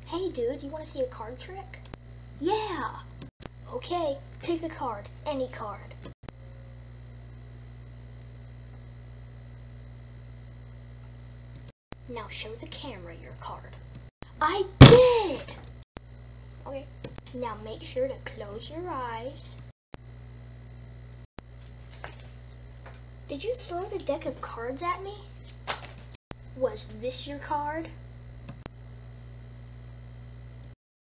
Hey dude, you want to see a card trick? Yeah! Okay, pick a card, any card. Now show the camera your card. I did! Okay, now make sure to close your eyes. Did you throw the deck of cards at me? Was this your card?